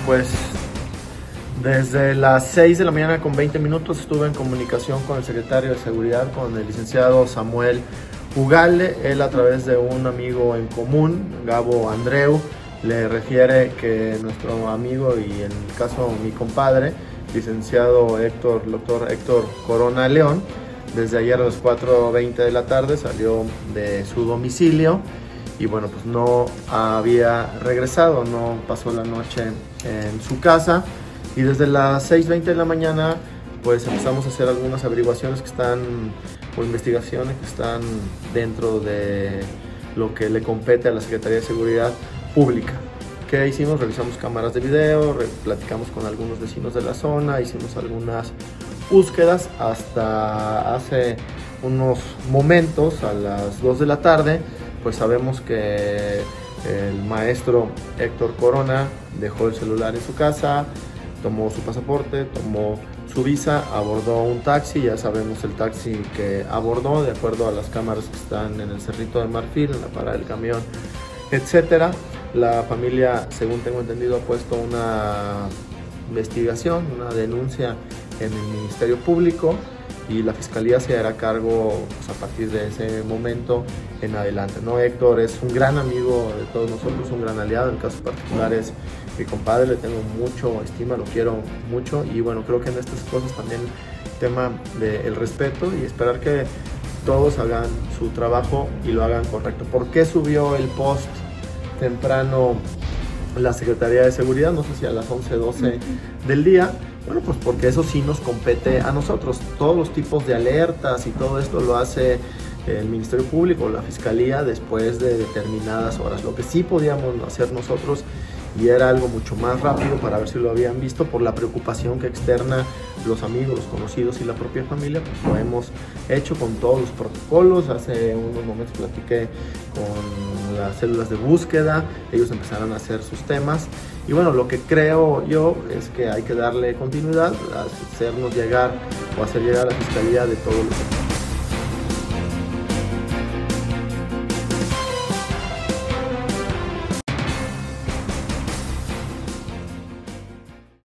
pues desde las 6 de la mañana con 20 minutos estuve en comunicación con el secretario de Seguridad, con el licenciado Samuel Ugalde. Él, a través de un amigo en común, Gabo Andreu, le refiere que nuestro amigo y en el caso mi compadre, licenciado doctor Héctor Corona León, desde ayer a las 4:20 de la tarde salió de su domicilio y bueno, pues no había regresado, no pasó la noche en su casa, y desde las 6:20 de la mañana pues empezamos a hacer algunas averiguaciones que están, o investigaciones que están dentro de lo que le compete a la Secretaría de Seguridad Pública. ¿Qué hicimos? Revisamos cámaras de video, platicamos con algunos vecinos de la zona, hicimos algunas búsquedas hasta hace unos momentos, a las 2 de la tarde, pues sabemos que el maestro Héctor Corona dejó el celular en su casa, tomó su pasaporte, tomó su visa, abordó un taxi. Ya sabemos el taxi que abordó, de acuerdo a las cámaras que están en el Cerrito de Marfil, en la parada del camión, etcétera. La familia, según tengo entendido, ha puesto una investigación, una denuncia en el Ministerio Público, y la Fiscalía se hará cargo pues, a partir de ese momento en adelante, ¿no? Héctor es un gran amigo de todos nosotros, un gran aliado. En el caso particular es mi compadre, le tengo mucho estima, lo quiero mucho, y bueno, creo que en estas cosas también el tema del respeto y esperar que todos hagan su trabajo y lo hagan correcto. ¿Por qué subió el post temprano la Secretaría de Seguridad? No sé si a las 11:12 del día. Bueno, pues porque eso sí nos compete a nosotros. Todos los tipos de alertas y todo esto lo hace el Ministerio Público, la Fiscalía, después de determinadas horas. Lo que sí podíamos hacer nosotros, y era algo mucho más rápido para ver si lo habían visto, por la preocupación que externa los amigos, los conocidos y la propia familia, pues lo hemos hecho con todos los protocolos. Hace unos momentos platiqué con las células de búsqueda, ellos empezaron a hacer sus temas, y bueno, lo que creo yo es que hay que darle continuidad, hacernos llegar o hacer llegar a la Fiscalía de todos los